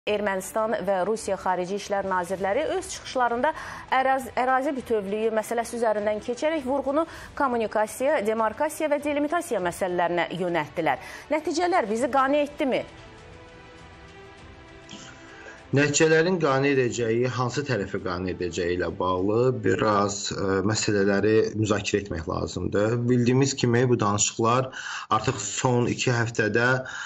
Ermənistan və Rusiya Xarici İşlər Nazirləri öz çıxışlarında ərazi bütövlüyü məsələsi üzərindən keçərək vurğunu kommunikasiya, demarkasiya və delimitasiya məsələlərinə yönəltdilər. Nəticələr bizi qane etdimi? Nəticələrin qane edəcəyi, hansı tərəfi qane edəcəyi ilə bağlı biraz məsələləri müzakirə etmək lazımdır. Bildiyimiz kimi bu danışıqlar artıq son 2 həftədə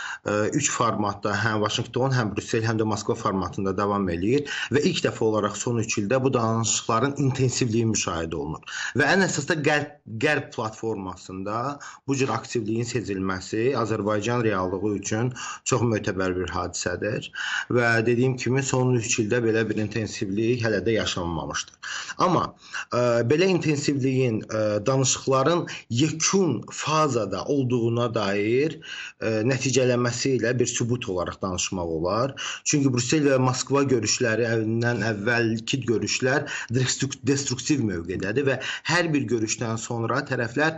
3 formatda, həm Vaşinqton, həm Brüssel, həm də Moskva formatında davam edir və ilk dəfə olaraq son 3 ildə bu danışıqların intensivliyi müşahidə olunur. Və ən əsas da Qərb platformasında bu cür aktivliyin sezilməsi Azərbaycan reallığı üçün çox mötəbər bir hadisədir və dediyim kimi son 3 ildə belə bir intensivlik hələ də yaşanmamışdır. Amma belə intensivliyin danışıqların yekun fazada olduğuna dair nəticələməsi ilə bir sübut olaraq danışmaq olar. Çünki Brüssel və Moskva görüşlərindən əvvəlki görüşlər destruktiv mövqedədir və hər bir görüşdən sonra tərəflər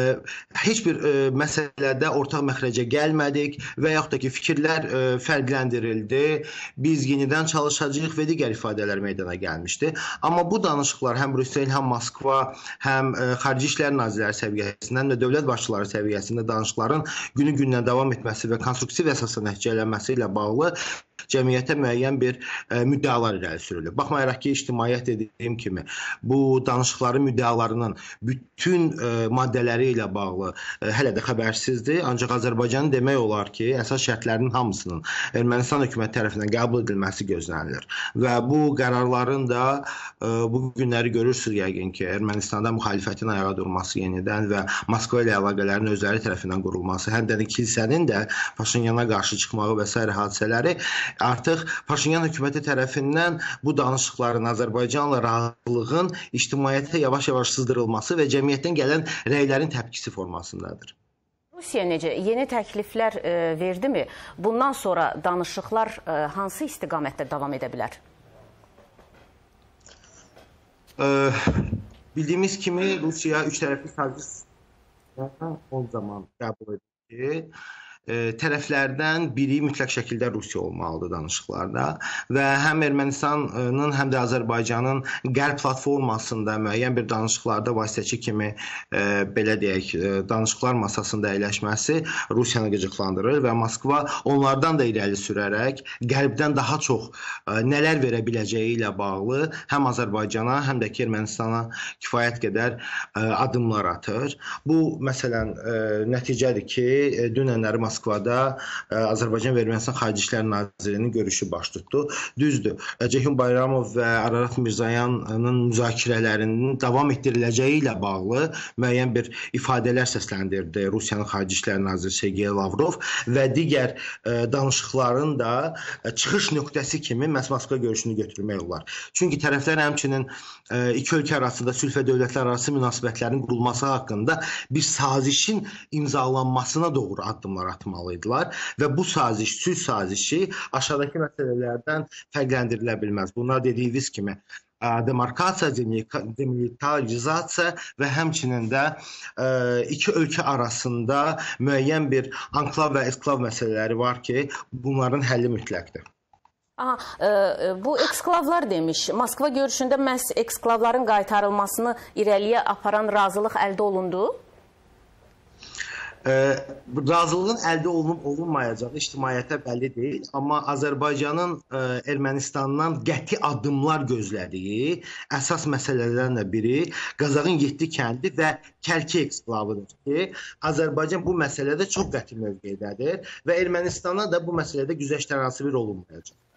heç bir məsələdə ortaq məxrəcə gəlmədik və yaxud da ki, fikirlər fərqləndirildi, biz yenidən çalışacağıq və digər ifadələr meydana gəlmişdi. Amma bu danışıqlar həm Brüssel, həm Moskva, həm Xarici İşlər Nazirləri səviyyəsindən və dövlət başçıları səviyyəsində danışıqların günü-gündən davam etməsi və konstruktiv əsasla nəticələnməsi ilə bağlı cəmiyyətə müəyyən bir müddəalar irəli sürülür. Baxmayaraq ki, ictimaiyyət dediyim kimi bu danışıqların müddəalarının bütün maddələri ilə bağlı hələ də xəbərsizdir. Ancaq Azərbaycanın demək olar ki, əsas şərtlərinin hamısının Ermənistan hökuməti tərəfindən qəbul edilməsi gözlənilir. Və bu qərarların da bu günləri görürsünüz yəqin ki, Ermənistanda müxalifətin ayağa durması yenidən və Moskva ilə əlaqələrin özləri tərəfindən qurulması, həm də kilsənin də Paşinyana qarşı çıxmağı və s. hadisələri artıq Paşinyan hökuməti tərəfindən bu danışıqların Azərbaycanla razılığın ictimaiyyətə yavaş-yavaş sızdırılması və cəmiyyətdən gələn rəylərin təpkisi formasındadır. Rusiya necə? Yeni təkliflər verdimi? Bundan sonra danışıqlar hansı istiqamətdə davam edə bilər? Bildiyimiz kimi Rusiya üç tərəfli sazişlə o zaman qəbul edir ki, tərəflərdən biri mütləq şəkildə Rusiya olmalıdır danışıqlarda və həm Ermənistanın, həm də Azərbaycanın Qərb platformasında müəyyən bir danışıqlarda vasitəçi kimi belə deyək, danışıqlar masasında əyləşməsi Rusiyanı qıcıqlandırır və Moskva onlardan da irəli sürərək Qərbdən daha çox nələr verə biləcəyi ilə bağlı həm Azərbaycana, həm də ki Ermənistana kifayət qədər addımlar atır. Bu məsələn nəticədir ki, dünənləri Moskvada Azərbaycan və Ermənistan Xarici İşlər Nazirinin görüşü baş tutdu. Düzdür, Ceyhun Bayramov və Ararat Mirzoyanın müzakirələrinin davam etdiriləcəyi ilə bağlı müəyyən bir ifadələr səsləndirdi Rusiyanın Xarici İşlər Naziri Sergey Lavrov və digər danışıqların da çıxış nöqtəsi kimi məhz Moskva görüşünü götürmək olar. Çünki tərəflər həmçinin iki ölkə arasında sülh və dövlətlər arası münasibətlərin qurulması haqqında bir sazişin imzalanmasına doğru addımlar atmalıydılar və bu saziş, sülh sazişi aşağıdakı məsələlərdən fərqləndirilə bilməz. Bunlar dediyiniz kimi demarkasiya, demilitarizasiya və həmçinin də iki ölkə arasında müəyyən bir anklav və esklav məsələləri var ki, bunların həlli mütləqdir. Bu eksklavlar demiş. Moskva görüşündə məhz eksklavların qaytarılmasını irəliyə aparan razılıq əldə olundu? Razılığın əldə olunub-olunmayacağı ictimaiyyətə bəlli deyil, amma Azərbaycanın Ermənistandan qəti addımlar gözlədiyi əsas məsələlərdən biri Qazaxın 7 kəndi və Kəlki eksklavıdır ki, Azərbaycan bu məsələdə çox qəti mövqedədir və Ermənistana da bu məsələdə güzəştənasibir olunmayacaq.